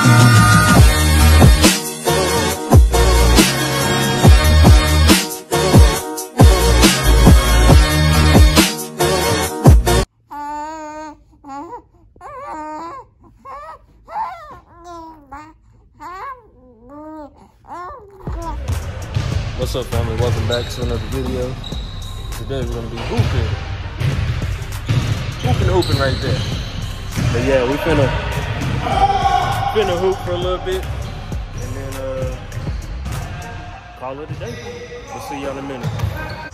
What's up, family? Welcome back to another video. Today we're gonna be hooping right there. But yeah, we finna hoop for a little bit and then call it a day. We'll see y'all in a minute.